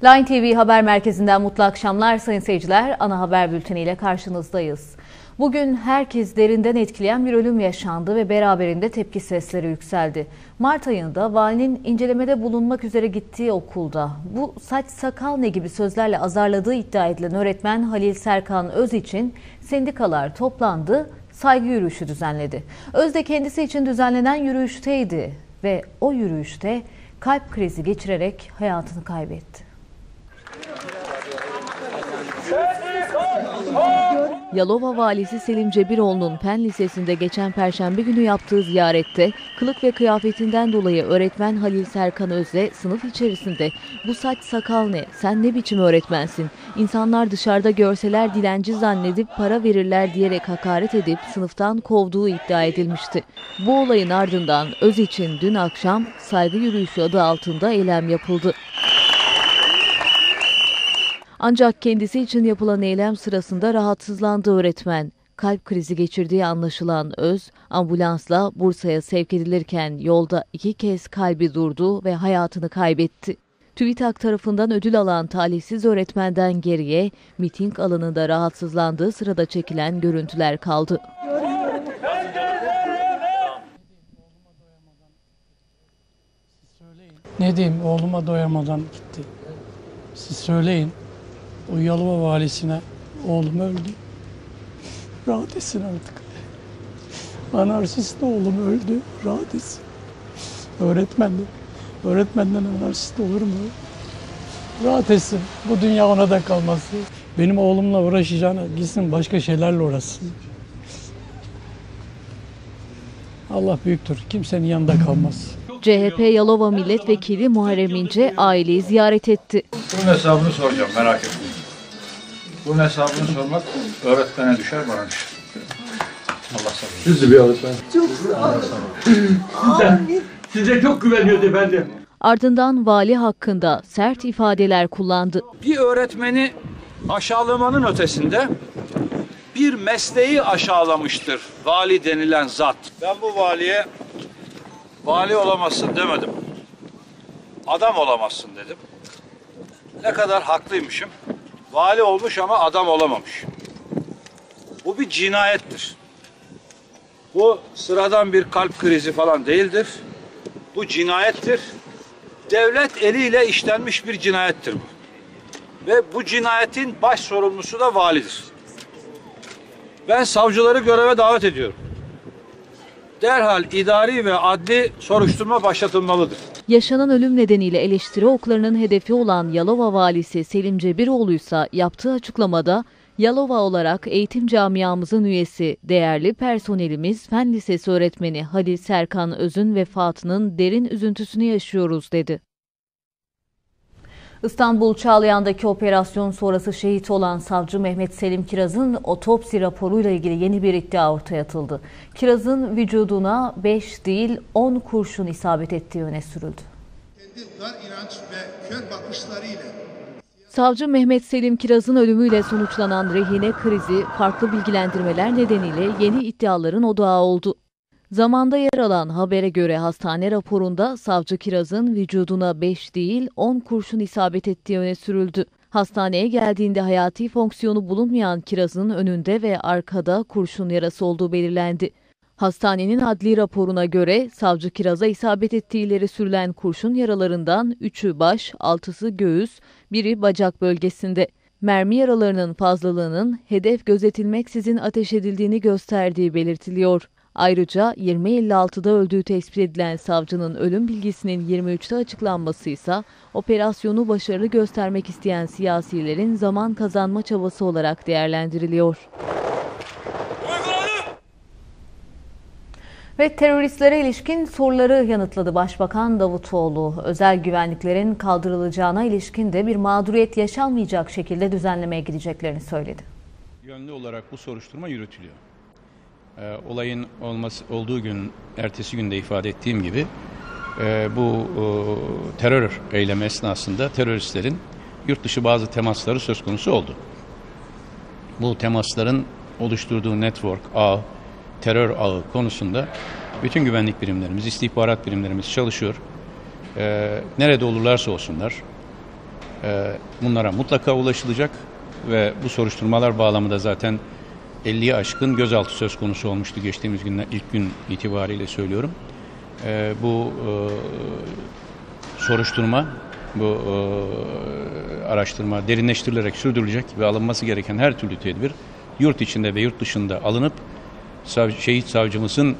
Line TV Haber Merkezi'nden mutlu akşamlar sayın seyirciler. Ana haber bülteniyle karşınızdayız. Bugün herkes derinden etkileyen bir ölüm yaşandı ve beraberinde tepki sesleri yükseldi. Mart ayında valinin incelemede bulunmak üzere gittiği okulda bu saç sakal ne gibi sözlerle azarladığı iddia edilen öğretmen Halil Serkan Öz için sendikalar toplandı, saygı yürüyüşü düzenledi. Öz de kendisi için düzenlenen yürüyüşteydi ve o yürüyüşte kalp krizi geçirerek hayatını kaybetti. Yalova Valisi Selim Cebiroğlu'nun Fen Lisesi'nde geçen Perşembe günü yaptığı ziyarette kılık ve kıyafetinden dolayı öğretmen Halil Serkan Öz'le sınıf içerisinde "Bu saç sakal ne? Sen ne biçim öğretmensin? İnsanlar dışarıda görseler dilenci zannedip para verirler" diyerek hakaret edip sınıftan kovduğu iddia edilmişti. Bu olayın ardından Öz için dün akşam saygı yürüyüşü adı altında eylem yapıldı. Ancak kendisi için yapılan eylem sırasında rahatsızlandı öğretmen. Kalp krizi geçirdiği anlaşılan Öz, ambulansla Bursa'ya sevk edilirken yolda 2 kez kalbi durdu ve hayatını kaybetti. TÜBİTAK tarafından ödül alan talihsiz öğretmenden geriye miting alanında rahatsızlandığı sırada çekilen görüntüler kaldı. Ne diyeyim, oğluma doyamadan gitti. Siz söyleyin. O Yalova valisine oğlum öldü. Rahat etsin artık. Anarşist oğlum öldü. Rahat etsin. Öğretmendi. Öğretmenden anarşist olur mu? Rahat etsin. Bu dünya ona da kalması. Benim oğlumla uğraşacağına gitsin başka şeylerle uğraşsın. Allah büyüktür. Kimsenin yanında kalmaz. CHP Yalova Milletvekili Muharrem İnce aileyi ziyaret etti. Bunun hesabını soracağım, merak etmeyin. Bunun hesabını sormak öğretmene düşer, bana düşer. Allah sabır. Sizi bir öğretmen. Çok sağ olun. Size çok güveniyordu efendim. Ardından vali hakkında sert ifadeler kullandı. Bir öğretmeni aşağılamanın ötesinde bir mesleği aşağılamıştır vali denilen zat. Ben bu valiye vali olamazsın demedim. Adam olamazsın dedim. Ne kadar haklıymışım. Vali olmuş ama adam olamamış. Bu bir cinayettir. Bu sıradan bir kalp krizi falan değildir. Bu cinayettir. Devlet eliyle işlenmiş bir cinayettir bu. Ve bu cinayetin baş sorumlusu da validir. Ben savcıları göreve davet ediyorum. Derhal idari ve adli soruşturma başlatılmalıdır. Yaşanan ölüm nedeniyle eleştiri oklarının hedefi olan Yalova Valisi Selim Cebiroğlu ise yaptığı açıklamada Yalova olarak eğitim camiamızın üyesi, değerli personelimiz Fen Lisesi öğretmeni Halil Serkan Öz'ün vefatının derin üzüntüsünü yaşıyoruz dedi. İstanbul Çağlayan'daki operasyon sonrası şehit olan savcı Mehmet Selim Kiraz'ın otopsi raporuyla ilgili yeni bir iddia ortaya atıldı. Kiraz'ın vücuduna 5 değil 10 kurşun isabet ettiği öne sürüldü. Kendi dar inanç ve kör bakışlarıyla Savcı Mehmet Selim Kiraz'ın ölümüyle sonuçlanan rehine krizi farklı bilgilendirmeler nedeniyle yeni iddiaların odağı oldu. Zamanda yer alan habere göre hastane raporunda savcı Kiraz'ın vücuduna 5 değil 10 kurşun isabet ettiği öne sürüldü. Hastaneye geldiğinde hayati fonksiyonu bulunmayan Kiraz'ın önünde ve arkada kurşun yarası olduğu belirlendi. Hastanenin adli raporuna göre savcı Kiraz'a isabet ettiği ileri sürülen kurşun yaralarından 3'ü baş, 6'sı göğüs, biri bacak bölgesinde. Mermi yaralarının fazlalığının hedef gözetilmeksizin ateş edildiğini gösterdiği belirtiliyor. Ayrıca 20.56'da öldüğü tespit edilen savcının ölüm bilgisinin 23'te açıklanması ise operasyonu başarılı göstermek isteyen siyasilerin zaman kazanma çabası olarak değerlendiriliyor. Ve teröristlere ilişkin soruları yanıtladı Başbakan Davutoğlu. Özel güvenliklerin kaldırılacağına ilişkin de bir mağduriyet yaşanmayacak şekilde düzenlemeye gideceklerini söyledi. Yönlü olarak bu soruşturma yürütülüyor. Olayın olduğu gün, ertesi günde ifade ettiğim gibi bu terör eylemi esnasında teröristlerin yurt dışı bazı temasları söz konusu oldu. Bu temasların oluşturduğu network, ağ, terör ağı konusunda bütün güvenlik birimlerimiz, istihbarat birimlerimiz çalışıyor. Nerede olurlarsa olsunlar Bunlara mutlaka ulaşılacak ve bu soruşturmalar bağlamında zaten 50'ye aşkın gözaltı söz konusu olmuştu geçtiğimiz günler, ilk gün itibariyle söylüyorum. Bu soruşturma, bu araştırma derinleştirilerek sürdürülecek ve alınması gereken her türlü tedbir yurt içinde ve yurt dışında alınıp şehit savcımızın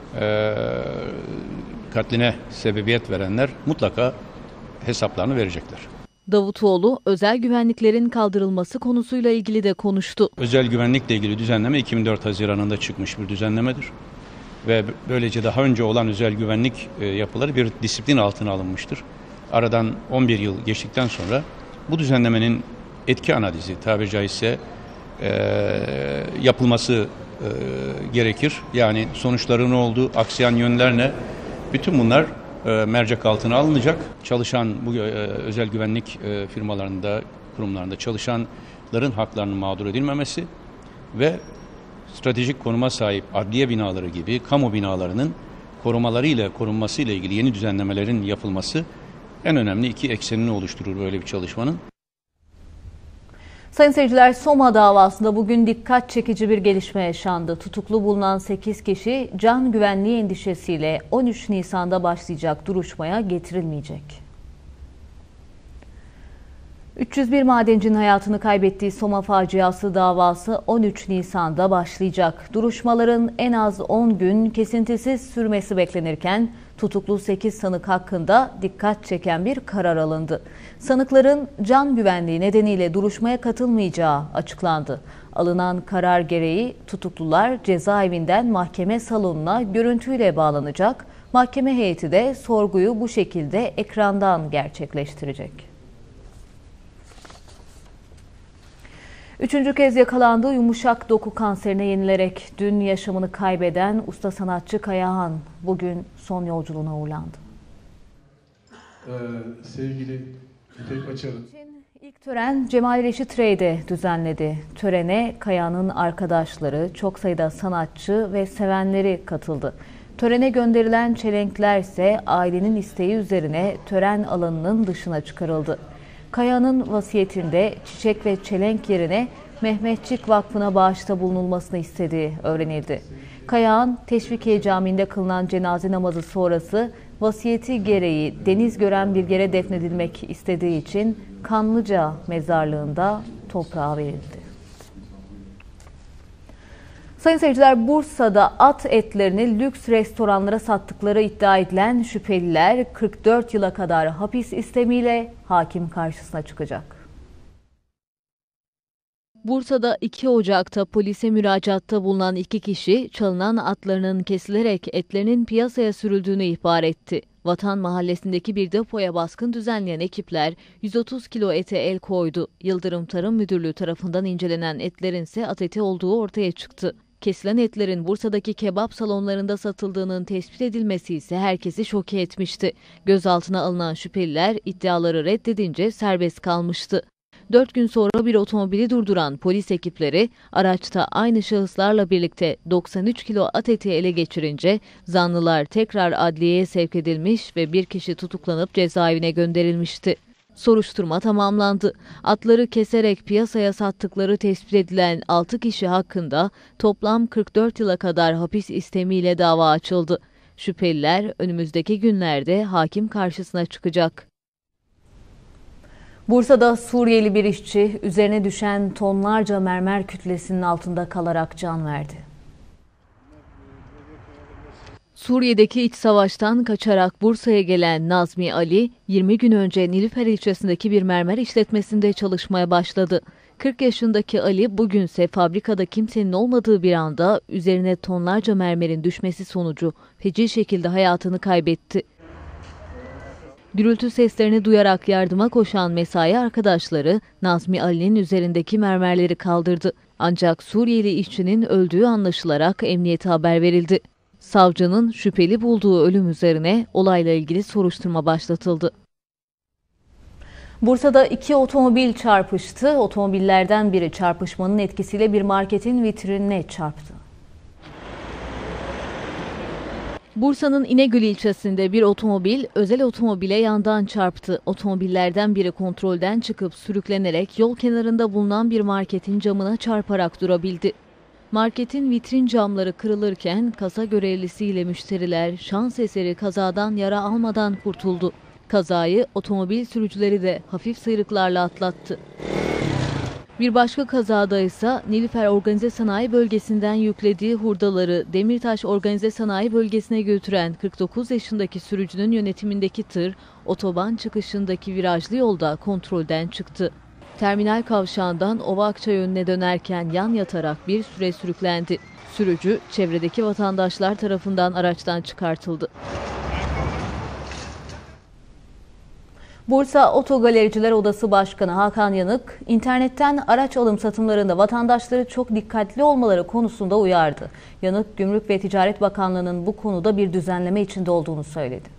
katline sebebiyet verenler mutlaka hesaplarını verecekler. Davutoğlu, özel güvenliklerin kaldırılması konusuyla ilgili de konuştu. Özel güvenlikle ilgili düzenleme 2004 Haziran'ında çıkmış bir düzenlemedir. Ve böylece daha önce olan özel güvenlik yapıları bir disiplin altına alınmıştır. Aradan 11 yıl geçtikten sonra bu düzenlemenin etki analizi tabiri caizse yapılması gerekir. Yani sonuçları ne oldu, aksayan yönler ne? Bütün bunlar mercek altına alınacak. Çalışan bu özel güvenlik firmalarında, kurumlarında çalışanların haklarının mağdur edilmemesi ve stratejik konuma sahip adliye binaları gibi kamu binalarının korumalarıyla korunması ile ilgili yeni düzenlemelerin yapılması en önemli iki eksenini oluşturur böyle bir çalışmanın. Sayın seyirciler, Soma davasında bugün dikkat çekici bir gelişme yaşandı. Tutuklu bulunan 8 kişi can güvenliği endişesiyle 13 Nisan'da başlayacak duruşmaya getirilmeyecek. 301 madencinin hayatını kaybettiği Soma faciası davası 13 Nisan'da başlayacak. Duruşmaların en az 10 gün kesintisiz sürmesi beklenirken tutuklu 8 sanık hakkında dikkat çeken bir karar alındı. Sanıkların can güvenliği nedeniyle duruşmaya katılmayacağı açıklandı. Alınan karar gereği tutuklular cezaevinden mahkeme salonuna görüntüyle bağlanacak. Mahkeme heyeti de sorguyu bu şekilde ekrandan gerçekleştirecek. Üçüncü kez yakalandığı yumuşak doku kanserine yenilerek dün yaşamını kaybeden usta sanatçı Kayahan bugün son yolculuğuna uğurlandı. Sevgili İpek Açar'ın İlk tören Cemal Reşit Rey'de düzenledi. Törene Kayahan'ın arkadaşları, çok sayıda sanatçı ve sevenleri katıldı. Törene gönderilen çelenkler ise ailenin isteği üzerine tören alanının dışına çıkarıldı. Kayahan'ın vasiyetinde çiçek ve çelenk yerine Mehmetçik Vakfı'na bağışta bulunulmasını istediği öğrenildi. Kayahan, Teşvikiye Camii'nde kılınan cenaze namazı sonrası vasiyeti gereği deniz gören bir yere defnedilmek istediği için Kanlıca mezarlığında toprağa verildi. Sayın seyirciler, Bursa'da at etlerini lüks restoranlara sattıkları iddia edilen şüpheliler 44 yıla kadar hapis istemiyle hakim karşısına çıkacak. Bursa'da 2 Ocak'ta polise müracaatta bulunan 2 kişi çalınan atlarının kesilerek etlerinin piyasaya sürüldüğünü ihbar etti. Vatan Mahallesi'ndeki bir depoya baskın düzenleyen ekipler 130 kilo ete el koydu. Yıldırım Tarım Müdürlüğü tarafından incelenen etlerin ise at eti olduğu ortaya çıktı. Kesilen etlerin Bursa'daki kebap salonlarında satıldığının tespit edilmesi ise herkesi şoke etmişti. Gözaltına alınan şüpheliler iddiaları reddedince serbest kalmıştı. 4 gün sonra bir otomobili durduran polis ekipleri araçta aynı şahıslarla birlikte 93 kilo at eti ele geçirince zanlılar tekrar adliyeye sevk edilmiş ve bir kişi tutuklanıp cezaevine gönderilmişti. Soruşturma tamamlandı. Atları keserek piyasaya sattıkları tespit edilen 6 kişi hakkında toplam 44 yıla kadar hapis istemiyle dava açıldı. Şüpheliler önümüzdeki günlerde hakim karşısına çıkacak. Bursa'da Suriyeli bir işçi üzerine düşen tonlarca mermer kütlesinin altında kalarak can verdi. Suriye'deki iç savaştan kaçarak Bursa'ya gelen Nazmi Ali, 20 gün önce Nilüfer ilçesindeki bir mermer işletmesinde çalışmaya başladı. 40 yaşındaki Ali bugünse fabrikada kimsenin olmadığı bir anda üzerine tonlarca mermerin düşmesi sonucu feci şekilde hayatını kaybetti. Gürültü seslerini duyarak yardıma koşan mesai arkadaşları Nazmi Ali'nin üzerindeki mermerleri kaldırdı. Ancak Suriyeli işçinin öldüğü anlaşılarak emniyete haber verildi. Savcının şüpheli bulduğu ölüm üzerine olayla ilgili soruşturma başlatıldı. Bursa'da 2 otomobil çarpıştı. Otomobillerden biri çarpışmanın etkisiyle bir marketin vitrinine çarptı. Bursa'nın İnegöl ilçesinde bir otomobil özel otomobile yandan çarptı. Otomobillerden biri kontrolden çıkıp sürüklenerek yol kenarında bulunan bir marketin camına çarparak durabildi. Marketin vitrin camları kırılırken kasa görevlisiyle müşteriler şans eseri kazadan yara almadan kurtuldu. Kazayı otomobil sürücüleri de hafif sıyrıklarla atlattı. Bir başka kazada ise Nilüfer Organize Sanayi Bölgesi'nden yüklediği hurdaları Demirtaş Organize Sanayi Bölgesi'ne götüren 49 yaşındaki sürücünün yönetimindeki tır, otoban çıkışındaki virajlı yolda kontrolden çıktı. Terminal kavşağından Ova-Akçay yönüne dönerken yan yatarak bir süre sürüklendi. Sürücü, çevredeki vatandaşlar tarafından araçtan çıkartıldı. Bursa Otogalericiler Odası Başkanı Hakan Yanık, internetten araç alım satımlarında vatandaşları çok dikkatli olmaları konusunda uyardı. Yanık, Gümrük ve Ticaret Bakanlığı'nın bu konuda bir düzenleme içinde olduğunu söyledi.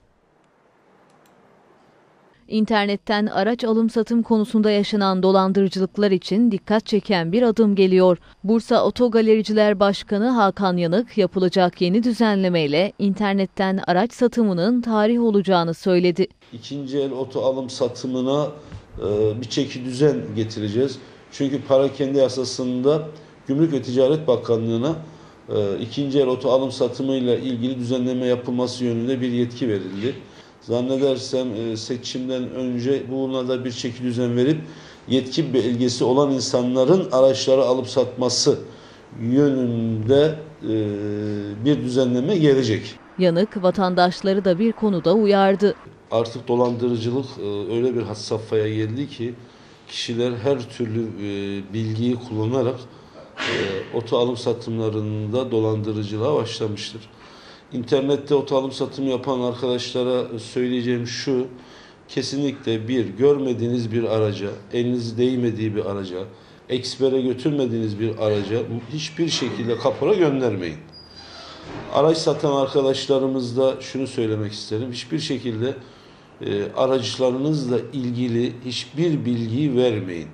İnternetten araç alım satım konusunda yaşanan dolandırıcılıklar için dikkat çeken bir adım geliyor. Bursa Otogalericiler Başkanı Hakan Yanık, yapılacak yeni düzenlemeyle internetten araç satımının tarih olacağını söyledi. İkinci el oto alım satımına bir çekidüzen getireceğiz. Çünkü Parakende yasasında Gümrük ve Ticaret Bakanlığı'na ikinci el oto alım satımıyla ilgili düzenleme yapılması yönünde bir yetki verildi. Zannedersem seçimden önce buna da bir çekidüzen verip yetki belgesi olan insanların araçları alıp satması yönünde bir düzenleme gelecek. Yanık, vatandaşları da bir konuda uyardı. Artık dolandırıcılık öyle bir had safhaya geldi ki kişiler her türlü bilgiyi kullanarak oto alım satımlarında dolandırıcılığa başlamıştır. İnternette oto alım satımı yapan arkadaşlara söyleyeceğim şu: kesinlikle görmediğiniz bir araca, eliniz değmediği bir araca, ekspere götürmediğiniz bir araca hiçbir şekilde kapora göndermeyin. Araç satan arkadaşlarımızda şunu söylemek isterim: hiçbir şekilde araçlarınızla ilgili hiçbir bilgiyi vermeyin.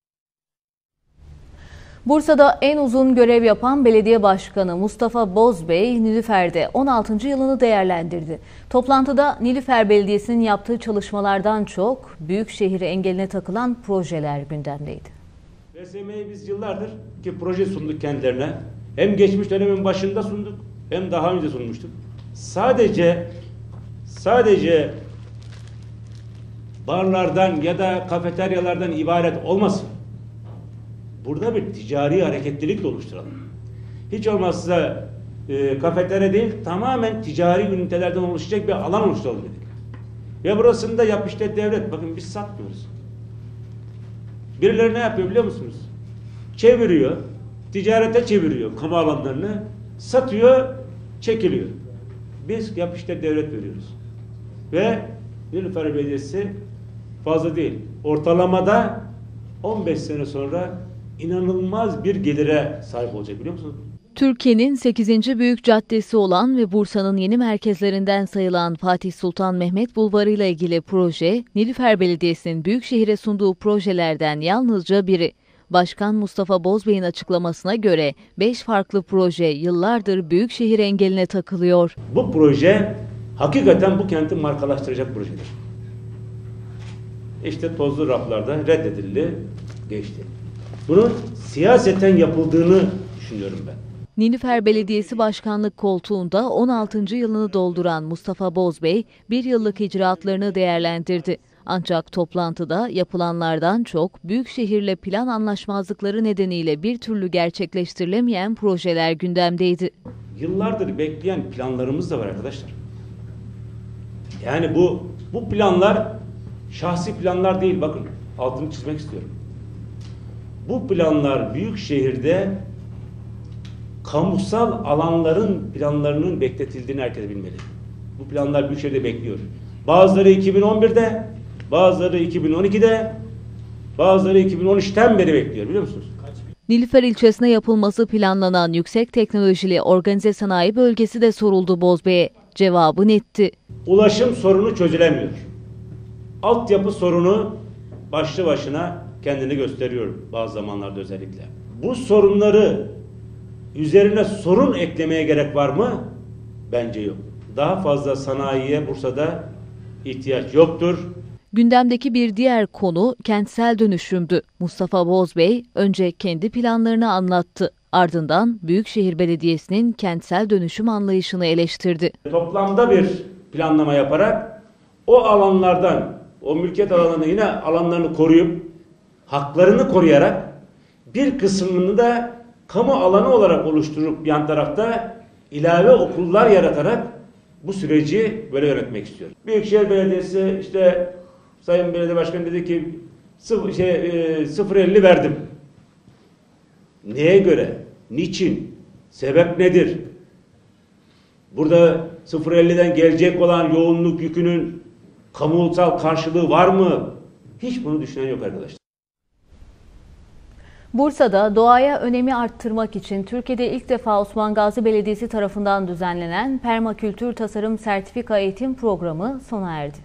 Bursa'da en uzun görev yapan belediye başkanı Mustafa Bozbey, Nilüfer'de 16. yılını değerlendirdi. Toplantıda Nilüfer Belediyesi'nin yaptığı çalışmalardan çok büyükşehir engeline takılan projeler gündemdeydi. BSM'yi biz yıllardır ki proje sunduk kendilerine. Hem geçmiş dönemin başında sunduk hem daha önce sunmuştuk. Sadece barlardan ya da kafeteryalardan ibaret olmasın. Burada bir ticari hareketlilik de oluşturalım. Hiç olmazsa kafeterya değil, tamamen ticari ünitelerden oluşacak bir alan oluşturalım dedik. Ve burasında yap işte devlet. Bakın biz satmıyoruz. Birileri ne yapıyor biliyor musunuz? Çeviriyor, ticarete çeviriyor kamu alanlarını, satıyor, çekiliyor. Biz yap işte devlet veriyoruz. Ve Nilüfer Belediyesi fazla değil, ortalamada 15 sene sonra inanılmaz bir gelire sahip olacak, biliyor musunuz? Türkiye'nin 8. büyük caddesi olan ve Bursa'nın yeni merkezlerinden sayılan Fatih Sultan Mehmet Bulvarı ile ilgili proje, Nilüfer Belediyesi'nin büyükşehire sunduğu projelerden yalnızca biri. Başkan Mustafa Bozbey'in açıklamasına göre 5 farklı proje yıllardır büyükşehir engeline takılıyor. Bu proje hakikaten bu kenti markalaştıracak projedir. İşte tozlu raflarda reddedildi, geçti. Bunun siyaseten yapıldığını düşünüyorum ben. Nilüfer Belediyesi Başkanlık koltuğunda 16. yılını dolduran Mustafa Bozbey, bir yıllık icraatlarını değerlendirdi. Ancak toplantıda yapılanlardan çok büyükşehirle plan anlaşmazlıkları nedeniyle bir türlü gerçekleştirilemeyen projeler gündemdeydi. Yıllardır bekleyen planlarımız da var arkadaşlar. Yani bu planlar şahsi planlar değil, bakın altını çizmek istiyorum. Bu planlar büyükşehirde kamusal alanların planlarının bekletildiğini herkes bilmeli. Bu planlar büyükşehirde bekliyor. Bazıları 2011'de, bazıları 2012'de, bazıları 2013'ten beri bekliyor, biliyor musunuz? Nilüfer ilçesine yapılması planlanan yüksek teknolojili organize sanayi bölgesi de soruldu Bozbey'e. Cevabı netti. Ulaşım sorunu çözülemiyor. Altyapı sorunu başlı başına kendini gösteriyor bazı zamanlarda özellikle. Bu sorunları üzerine sorun eklemeye gerek var mı? Bence yok. Daha fazla sanayiye Bursa'da ihtiyaç yoktur. Gündemdeki bir diğer konu kentsel dönüşümdü. Mustafa Bozbey önce kendi planlarını anlattı. Ardından Büyükşehir Belediyesi'nin kentsel dönüşüm anlayışını eleştirdi. Toplamda bir planlama yaparak o alanlardan, o mülkiyet alanlarında yine alanlarını koruyup, haklarını koruyarak bir kısmını da kamu alanı olarak oluşturup yan tarafta ilave okullar yaratarak bu süreci böyle yönetmek istiyor. Büyükşehir Belediyesi işte Sayın Belediye Başkanı dedi ki 0.50 verdim. Neye göre? Niçin? Sebep nedir? Burada 0.50'den gelecek olan yoğunluk yükünün kamusal karşılığı var mı? Hiç bunu düşünen yok arkadaşlar. Bursa'da doğaya önemi arttırmak için Türkiye'de ilk defa Osman Gazi Belediyesi tarafından düzenlenen Permakültür Tasarım Sertifika Eğitim Programı sona erdi.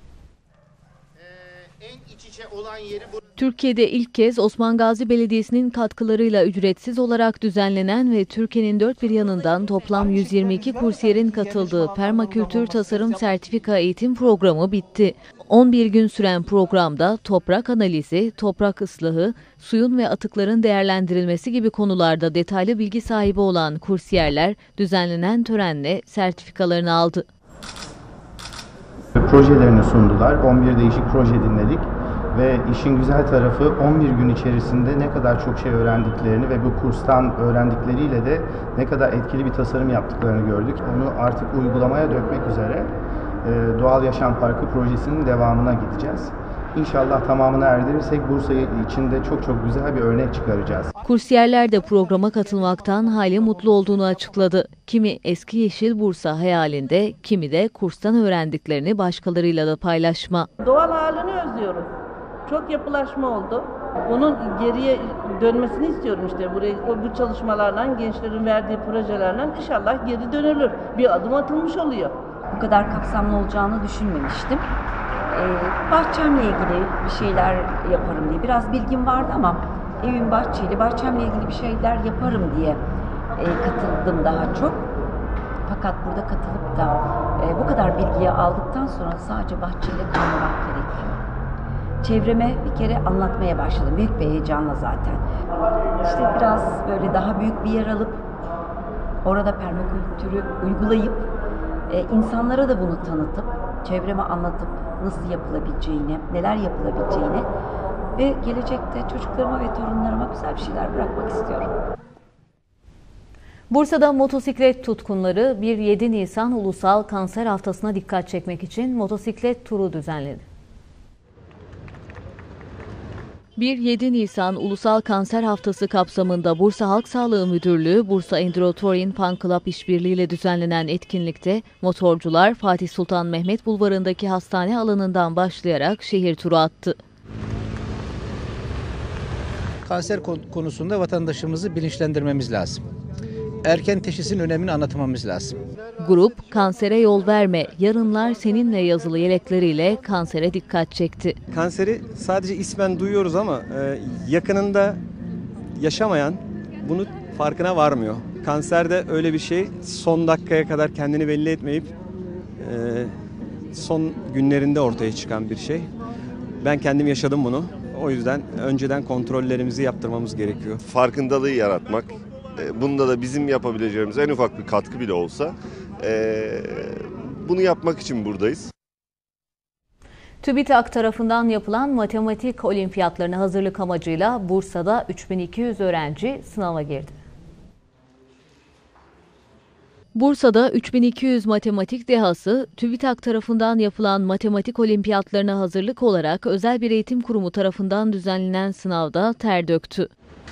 Türkiye'de ilk kez Osman Gazi Belediyesi'nin katkılarıyla ücretsiz olarak düzenlenen ve Türkiye'nin dört bir yanından toplam 122 kursiyerin katıldığı Permakültür Tasarım Sertifika Eğitim Programı bitti. 11 gün süren programda toprak analizi, toprak ıslahı, suyun ve atıkların değerlendirilmesi gibi konularda detaylı bilgi sahibi olan kursiyerler düzenlenen törenle sertifikalarını aldı. Projelerini sundular. 11 değişik proje dinledik. Ve işin güzel tarafı 11 gün içerisinde ne kadar çok şey öğrendiklerini ve bu kurstan öğrendikleriyle de ne kadar etkili bir tasarım yaptıklarını gördük. Onu artık uygulamaya dökmek üzere Doğal Yaşam Parkı projesinin devamına gideceğiz. İnşallah tamamını erdirirsek Bursa için de çok güzel bir örnek çıkaracağız. Kursiyerler de programa katılmaktan hali mutlu olduğunu açıkladı. Kimi eski Yeşil Bursa hayalinde, kimi de kurstan öğrendiklerini başkalarıyla da paylaşma. Doğal halini özlüyoruz. Çok yapılaşma oldu. Onun geriye dönmesini istiyorum işte. Bu çalışmalarla, gençlerin verdiği projelerle inşallah geri dönülür. Bir adım atılmış oluyor. Bu kadar kapsamlı olacağını düşünmemiştim. Bahçemle ilgili bir şeyler yaparım diye. Biraz bilgim vardı ama evim bahçeli, bahçemle ilgili bir şeyler yaparım diye katıldım daha çok. Fakat burada katılıp da bu kadar bilgiyi aldıktan sonra sadece bahçeyle kalmamak gerekiyor. Çevreme bir kere anlatmaya başladım. Büyük bir heyecanla zaten. İşte biraz böyle daha büyük bir yer alıp orada permakültürü uygulayıp insanlara da bunu tanıtıp, çevreme anlatıp nasıl yapılabileceğini, neler yapılabileceğini ve gelecekte çocuklarıma ve torunlarıma güzel bir şeyler bırakmak istiyorum. Bursa'da motosiklet tutkunları bir 7 Nisan Ulusal Kanser Haftası'na dikkat çekmek için motosiklet turu düzenledi. 1-7 Nisan Ulusal Kanser Haftası kapsamında Bursa Halk Sağlığı Müdürlüğü, Bursa Enduro Touring Fan Club işbirliğiyle düzenlenen etkinlikte motorcular Fatih Sultan Mehmet Bulvarı'ndaki hastane alanından başlayarak şehir turu attı. Kanser konusunda vatandaşımızı bilinçlendirmemiz lazım. Erken teşhisin önemini anlatmamız lazım. Grup, kansere yol verme, yarınlar seninle yazılı yelekleriyle kansere dikkat çekti. Kanseri sadece ismen duyuyoruz ama yakınında yaşamayan bunun farkına varmıyor. Kanser de öyle bir şey, son dakikaya kadar kendini belli etmeyip son günlerinde ortaya çıkan bir şey. Ben kendim yaşadım bunu. O yüzden önceden kontrollerimizi yaptırmamız gerekiyor. Farkındalığı yaratmak. Bunda da bizim yapabileceğimiz en ufak bir katkı bile olsa bunu yapmak için buradayız. TÜBİTAK tarafından yapılan matematik olimpiyatlarına hazırlık amacıyla Bursa'da 3200 öğrenci sınava girdi. Bursa'da 3200 matematik dehası TÜBİTAK tarafından yapılan matematik olimpiyatlarına hazırlık olarak özel bir eğitim kurumu tarafından düzenlenen sınavda ter döktü.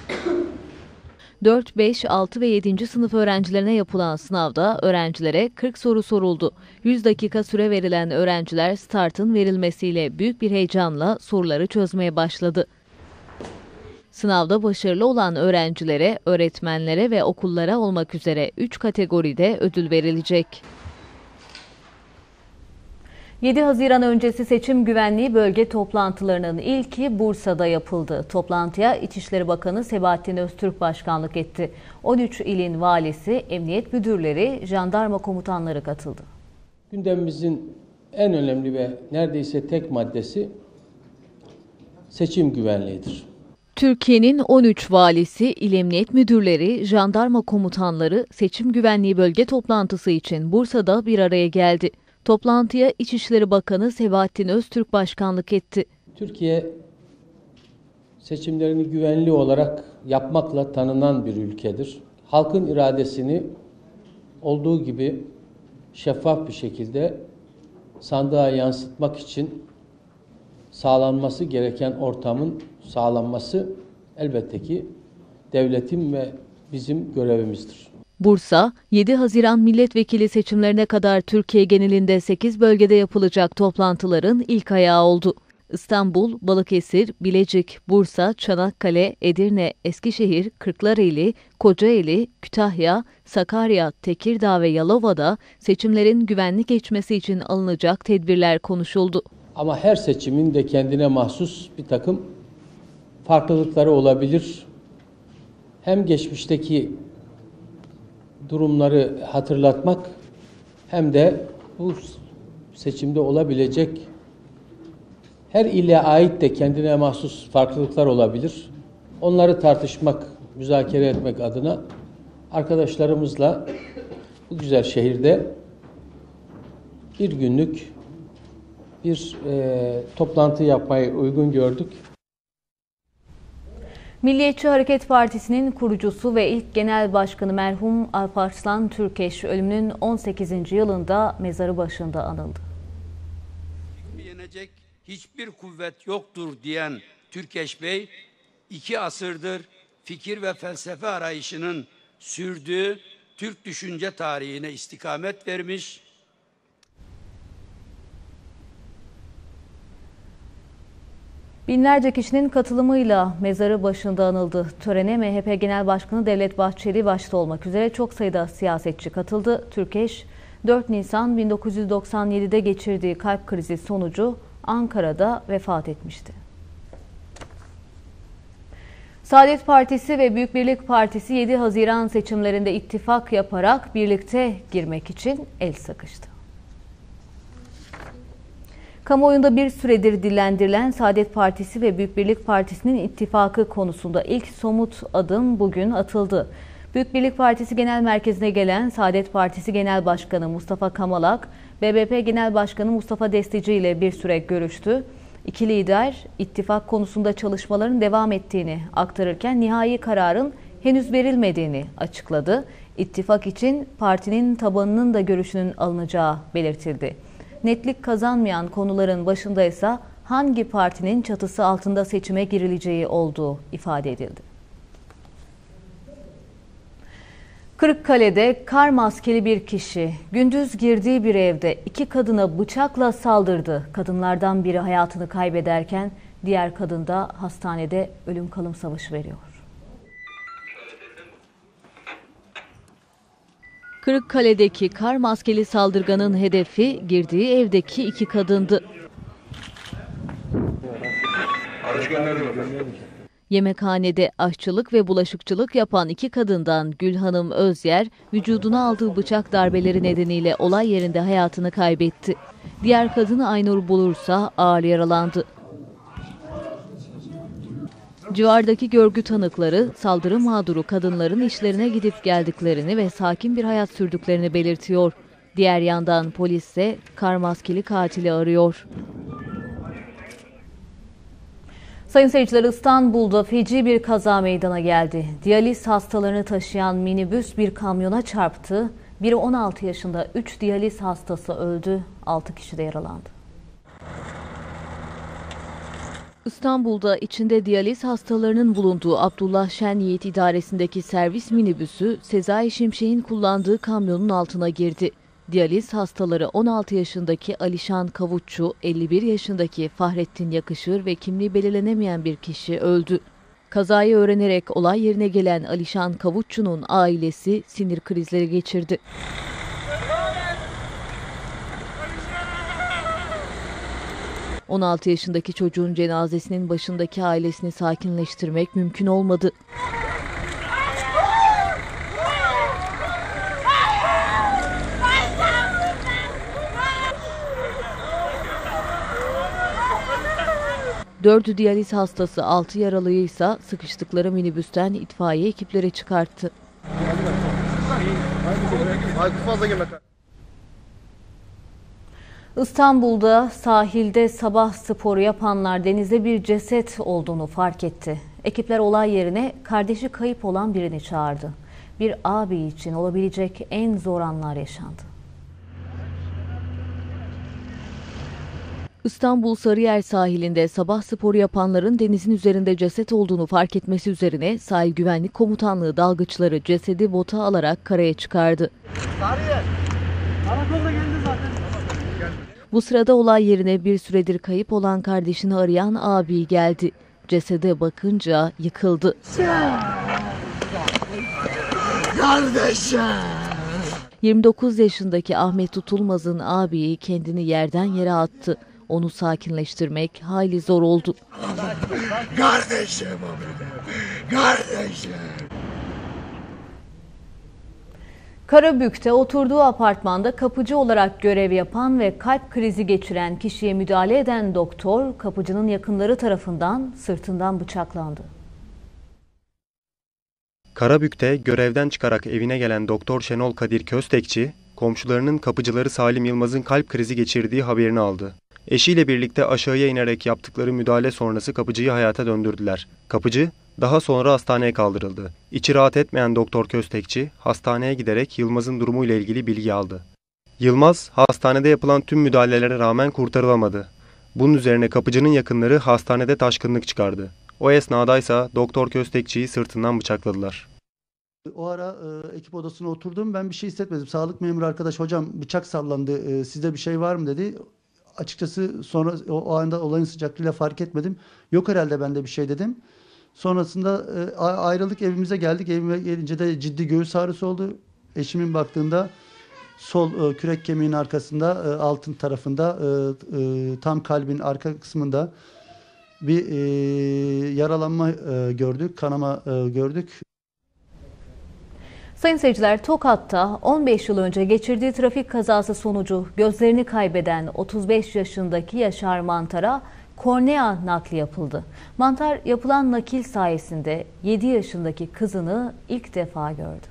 4, 5, 6 ve 7. sınıf öğrencilerine yapılan sınavda öğrencilere 40 soru soruldu. 100 dakika süre verilen öğrenciler startın verilmesiyle büyük bir heyecanla soruları çözmeye başladı. Sınavda başarılı olan öğrencilere, öğretmenlere ve okullara olmak üzere 3 kategoride ödül verilecek. 7 Haziran öncesi seçim güvenliği bölge toplantılarının ilki Bursa'da yapıldı. Toplantıya İçişleri Bakanı Sebahattin Öztürk başkanlık etti. 13 ilin valisi, emniyet müdürleri, jandarma komutanları katıldı. Gündemimizin en önemli ve neredeyse tek maddesi seçim güvenliğidir. Türkiye'nin 13 valisi, il emniyet müdürleri, jandarma komutanları seçim güvenliği bölge toplantısı için Bursa'da bir araya geldi. Toplantıya İçişleri Bakanı Sebahattin Öztürk başkanlık etti. Türkiye seçimlerini güvenli olarak yapmakla tanınan bir ülkedir. Halkın iradesini olduğu gibi şeffaf bir şekilde sandığa yansıtmak için sağlanması gereken ortamın sağlanması elbette ki devletin ve bizim görevimizdir. Bursa, 7 Haziran milletvekili seçimlerine kadar Türkiye genelinde 8 bölgede yapılacak toplantıların ilk ayağı oldu. İstanbul, Balıkesir, Bilecik, Bursa, Çanakkale, Edirne, Eskişehir, Kırklareli, Kocaeli, Kütahya, Sakarya, Tekirdağ ve Yalova'da seçimlerin güvenli geçmesi için alınacak tedbirler konuşuldu. Ama her seçimin de kendine mahsus bir takım farklılıkları olabilir. Hem geçmişteki durumları hatırlatmak hem de bu seçimde olabilecek her ile ait de kendine mahsus farklılıklar olabilir. Onları tartışmak, müzakere etmek adına arkadaşlarımızla bu güzel şehirde bir günlük bir toplantı yapmayı uygun gördük. Milliyetçi Hareket Partisi'nin kurucusu ve ilk genel başkanı merhum Alparslan Türkeş ölümünün 18. yılında mezarı başında anıldı. Yenecek hiçbir kuvvet yoktur diyen Türkeş Bey, 2 asırdır fikir ve felsefe arayışının sürdüğü Türk düşünce tarihine istikamet vermiş, binlerce kişinin katılımıyla mezarı başında anıldı. Törene MHP Genel Başkanı Devlet Bahçeli başta olmak üzere çok sayıda siyasetçi katıldı. Türkeş, 4 Nisan 1997'de geçirdiği kalp krizi sonucu Ankara'da vefat etmişti. Saadet Partisi ve Büyük Birlik Partisi 7 Haziran seçimlerinde ittifak yaparak birlikte girmek için el sıkıştı. Kamuoyunda bir süredir dillendirilen Saadet Partisi ve Büyük Birlik Partisi'nin ittifakı konusunda ilk somut adım bugün atıldı. Büyük Birlik Partisi Genel Merkezi'ne gelen Saadet Partisi Genel Başkanı Mustafa Kamalak, BBP Genel Başkanı Mustafa Destici ile bir süre görüştü. İki lider ittifak konusunda çalışmaların devam ettiğini aktarırken nihai kararın henüz verilmediğini açıkladı. İttifak için partinin tabanının da görüşünün alınacağı belirtildi. Netlik kazanmayan konuların başında ise hangi partinin çatısı altında seçime girileceği olduğu ifade edildi. Kırıkkale'de kar maskeli bir kişi gündüz girdiği bir evde 2 kadına bıçakla saldırdı. Kadınlardan biri hayatını kaybederken diğer kadın da hastanede ölüm kalım savaşı veriyor. Kırıkkale'deki kar maskeli saldırganın hedefi girdiği evdeki 2 kadındı. Yemekhanede aşçılık ve bulaşıkçılık yapan 2 kadından Gülhanım Özyer, vücuduna aldığı bıçak darbeleri nedeniyle olay yerinde hayatını kaybetti. Diğer kadını Aynur Bulursa ağır yaralandı. Civardaki görgü tanıkları saldırı mağduru kadınların işlerine gidip geldiklerini ve sakin bir hayat sürdüklerini belirtiyor. Diğer yandan polis ise kar maskeli katili arıyor. Sayın seyirciler, İstanbul'da feci bir kaza meydana geldi. Diyaliz hastalarını taşıyan minibüs bir kamyona çarptı. Biri 16 yaşında 3 diyaliz hastası öldü, 6 kişi de yaralandı. İstanbul'da içinde diyaliz hastalarının bulunduğu Abdullah Şen Yiğit idaresindeki servis minibüsü Sezai Şimşek'in kullandığı kamyonun altına girdi. Diyaliz hastaları 16 yaşındaki Alişan Kavutçu, 51 yaşındaki Fahrettin Yakışır ve kimliği belirlenemeyen bir kişi öldü. Kazayı öğrenerek olay yerine gelen Alişan Kavutçu'nun ailesi sinir krizleri geçirdi. 16 yaşındaki çocuğun cenazesinin başındaki ailesini sakinleştirmek mümkün olmadı. Dördü diyaliz hastası, 6 yaralıyı ise sıkıştıkları minibüsten itfaiye ekipleri çıkarttı. İstanbul'da sahilde sabah sporu yapanlar denizde bir ceset olduğunu fark etti. Ekipler olay yerine kardeşi kayıp olan birini çağırdı. Bir abi için olabilecek en zor anlar yaşandı. İstanbul Sarıyer sahilinde sabah sporu yapanların denizin üzerinde ceset olduğunu fark etmesi üzerine Sahil Güvenlik Komutanlığı dalgıçları cesedi bota alarak karaya çıkardı. Sarıyer. Karakolda geldi zaten. Bu sırada olay yerine bir süredir kayıp olan kardeşini arayan abi geldi. Cesede bakınca yıkıldı. Kardeşim. 29 yaşındaki Ahmet Tutulmaz'ın abiyi kendini yerden yere attı. Onu sakinleştirmek hayli zor oldu. Kardeşim o benim. Kardeşim. Karabük'te oturduğu apartmanda kapıcı olarak görev yapan ve kalp krizi geçiren kişiye müdahale eden doktor, kapıcının yakınları tarafından sırtından bıçaklandı. Karabük'te görevden çıkarak evine gelen Doktor Şenol Kadir Köstekçi, komşularının kapıcıları Salim Yılmaz'ın kalp krizi geçirdiği haberini aldı. Eşiyle birlikte aşağıya inerek yaptıkları müdahale sonrası kapıcıyı hayata döndürdüler. Kapıcı daha sonra hastaneye kaldırıldı. İçi rahat etmeyen Doktor Köstekçi hastaneye giderek Yılmaz'ın durumuyla ilgili bilgi aldı. Yılmaz hastanede yapılan tüm müdahalelere rağmen kurtarılamadı. Bunun üzerine kapıcının yakınları hastanede taşkınlık çıkardı. O esnadaysa Doktor Köstekçi'yi sırtından bıçakladılar. O ara ekip odasına oturdum. Ben bir şey hissetmedim. Sağlık memuru arkadaş, hocam bıçak sallandı, sizde bir şey var mı dedi. Açıkçası sonra o anda olayın sıcaklığıyla fark etmedim. Yok herhalde bende bir şey dedim. Sonrasında ayrıldık, evimize geldik. Evime gelince de ciddi göğüs ağrısı oldu. Eşimin baktığında sol kürek kemiğinin arkasında, altın tarafında, tam kalbin arka kısmında bir yaralanma gördük, kanama gördük. Sayın seyirciler, Tokat'ta 15 yıl önce geçirdiği trafik kazası sonucu gözlerini kaybeden 35 yaşındaki Yaşar Mantar'a kornea nakli yapıldı. Mantar yapılan nakil sayesinde 7 yaşındaki kızını ilk defa gördü.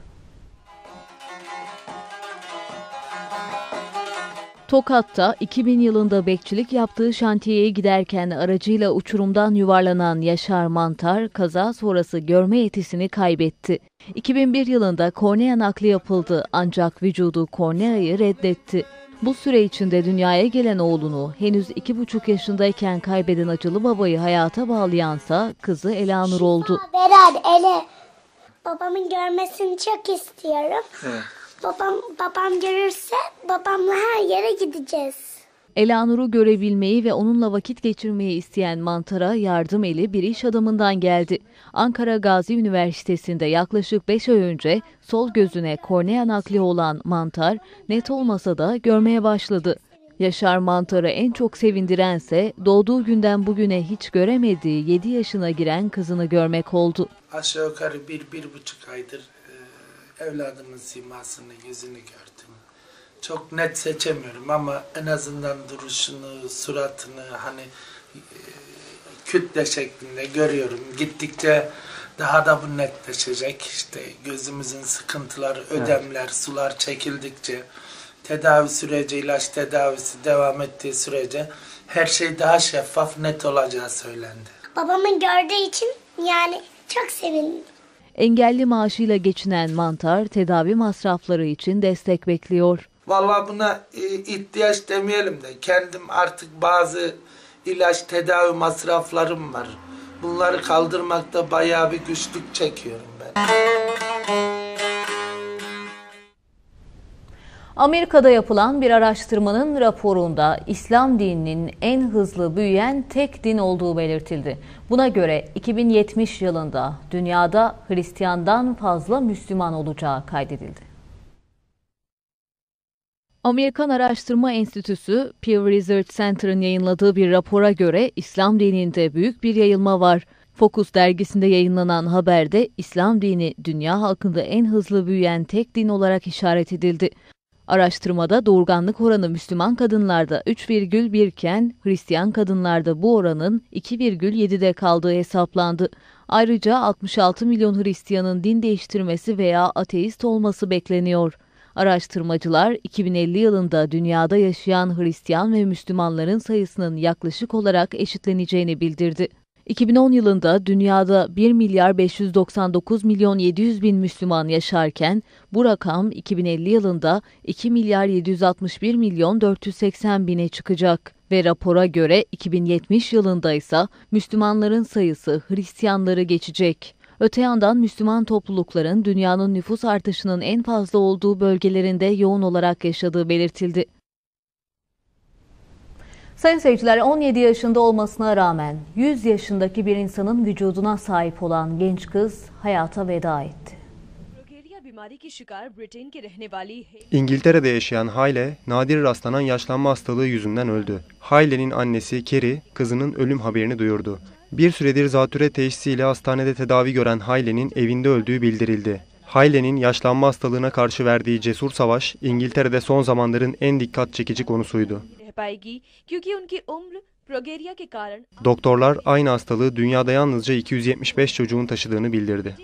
Tokat'ta 2000 yılında bekçilik yaptığı şantiyeye giderken aracıyla uçurumdan yuvarlanan Yaşar Mantar kaza sonrası görme yetisini kaybetti. 2001 yılında kornea nakli yapıldı ancak vücudu korneayı reddetti. Bu süre içinde dünyaya gelen oğlunu henüz 2,5 yaşındayken kaybeden acılı babayı hayata bağlayansa kızı Elanur oldu. Berat, Ele. Babamın görmesini çok istiyorum. Evet. Babam görürse babamla her yere gideceğiz. Elanur'u görebilmeyi ve onunla vakit geçirmeyi isteyen Mantar'a yardım eli bir iş adamından geldi. Ankara Gazi Üniversitesi'nde yaklaşık 5 ay önce sol gözüne kornea nakli olan Mantar net olmasa da görmeye başladı. Yaşar Mantar'ı en çok sevindirense doğduğu günden bugüne hiç göremediği 7 yaşına giren kızını görmek oldu. Aşağı yukarı 1,5 aydır evladımın simasını, yüzünü gördüm. Çok net seçemiyorum ama en azından duruşunu, suratını hani kütle şeklinde görüyorum. Gittikçe daha da bu netleşecek. İşte gözümüzün sıkıntıları, ödemler, sular çekildikçe, tedavi süreci, ilaç tedavisi devam ettiği sürece her şey daha şeffaf, net olacağı söylendi. Babamın gördüğü için yani çok sevindim. Engelli maaşıyla geçinen Mantar tedavi masrafları için destek bekliyor. Vallahi buna ihtiyaç demeyelim de kendim artık bazı ilaç tedavi masraflarım var. Bunları kaldırmakta bayağı bir güçlük çekiyorum ben. Amerika'da yapılan bir araştırmanın raporunda İslam dininin en hızlı büyüyen tek din olduğu belirtildi. Buna göre 2070 yılında dünyada Hristiyandan fazla Müslüman olacağı kaydedildi. Amerikan Araştırma Enstitüsü Pew Research Center'ın yayınladığı bir rapora göre İslam dininde büyük bir yayılma var. Focus dergisinde yayınlanan haberde İslam dini dünya halkında en hızlı büyüyen tek din olarak işaret edildi. Araştırmada doğurganlık oranı Müslüman kadınlarda 3,1 iken Hristiyan kadınlarda bu oranın 2,7'de kaldığı hesaplandı. Ayrıca 66 milyon Hristiyanın din değiştirmesi veya ateist olması bekleniyor. Araştırmacılar 2050 yılında dünyada yaşayan Hristiyan ve Müslümanların sayısının yaklaşık olarak eşitleneceğini bildirdi. 2010 yılında dünyada 1 milyar 599 milyon 700 bin Müslüman yaşarken bu rakam 2050 yılında 2 milyar 761 milyon 480 bine çıkacak ve rapora göre 2070 yılında ise Müslümanların sayısı Hristiyanları geçecek. Öte yandan Müslüman toplulukların dünyanın nüfus artışının en fazla olduğu bölgelerinde yoğun olarak yaşadığı belirtildi. Sayın seyirciler, 17 yaşında olmasına rağmen 100 yaşındaki bir insanın vücuduna sahip olan genç kız hayata veda etti. İngiltere'de yaşayan Hayle, nadir rastlanan yaşlanma hastalığı yüzünden öldü. Hayle'nin annesi Kerry, kızının ölüm haberini duyurdu. Bir süredir zatürre teşhisiyle hastanede tedavi gören Hayle'nin evinde öldüğü bildirildi. Hayle'nin yaşlanma hastalığına karşı verdiği cesur savaş, İngiltere'de son zamanların en dikkat çekici konusuydu. Doktorlar aynı hastalığı dünyada yalnızca 275 çocuğun taşıdığını bildirdi.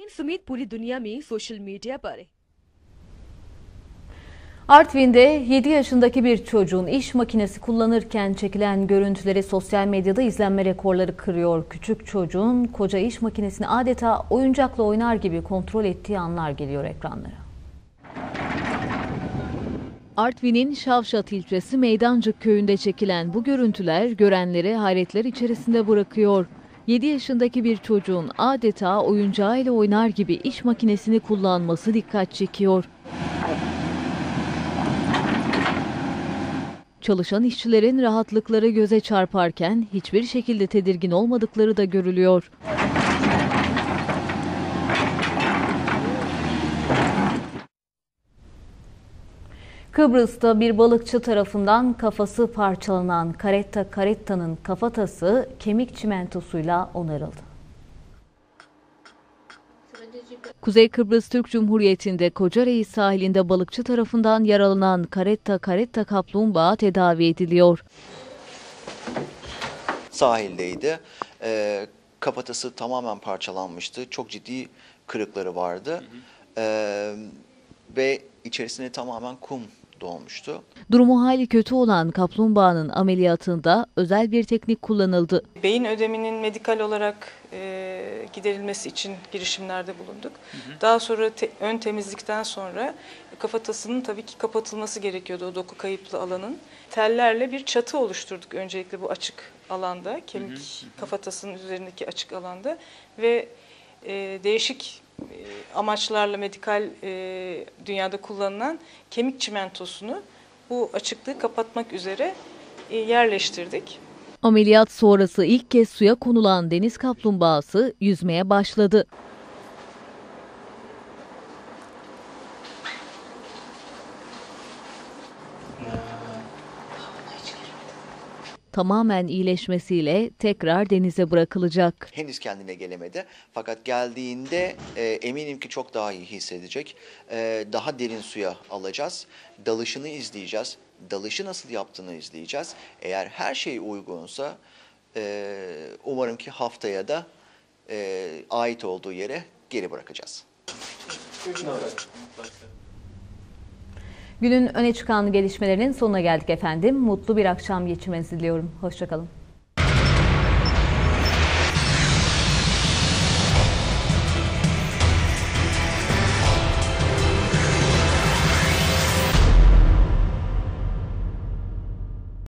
Artvin'de 7 yaşındaki bir çocuğun iş makinesi kullanırken çekilen görüntüleri sosyal medyada izlenme rekorları kırıyor. Küçük çocuğun koca iş makinesini adeta oyuncakla oynar gibi kontrol ettiği anlar geliyor ekranlara. Artvin'in Şavşat ilçesi Meydancık köyünde çekilen bu görüntüler görenleri hayretler içerisinde bırakıyor. 7 yaşındaki bir çocuğun adeta oyuncağıyla oynar gibi iş makinesini kullanması dikkat çekiyor. Çalışan işçilerin rahatlıkları göze çarparken hiçbir şekilde tedirgin olmadıkları da görülüyor. Kıbrıs'ta bir balıkçı tarafından kafası parçalanan Karetta'nın kafatası kemik çimentosuyla onarıldı. Kuzey Kıbrıs Türk Cumhuriyeti'nde Kocareis sahilinde balıkçı tarafından yaralanan Karetta kaplumbağa tedavi ediliyor. Sahildeydi. Kafatası tamamen parçalanmıştı. Çok ciddi kırıkları vardı. Ve içerisine tamamen kum dolmuştu. Durumu hali kötü olan kaplumbağanın ameliyatında özel bir teknik kullanıldı. Beyin ödeminin medikal olarak giderilmesi için girişimlerde bulunduk. Daha sonra ön temizlikten sonra kafatasının tabii ki kapatılması gerekiyordu o doku kayıplı alanın. Tellerle bir çatı oluşturduk öncelikle bu açık alanda, kemik kafatasının üzerindeki açık alanda ve değişik amaçlarla medikal dünyada kullanılan kemik çimentosunu bu açıklığı kapatmak üzere yerleştirdik. Ameliyat sonrası ilk kez suya konulan deniz kaplumbağası yüzmeye başladı. Tamamen iyileşmesiyle tekrar denize bırakılacak. Henüz kendine gelemedi fakat geldiğinde eminim ki çok daha iyi hissedecek. Daha derin suya alacağız, dalışını izleyeceğiz, dalışı nasıl yaptığını izleyeceğiz. Eğer her şey uygunsa umarım ki haftaya da ait olduğu yere geri bırakacağız. Günün öne çıkan gelişmelerinin sonuna geldik efendim. Mutlu bir akşam geçirmenizi diliyorum. Hoşça kalın.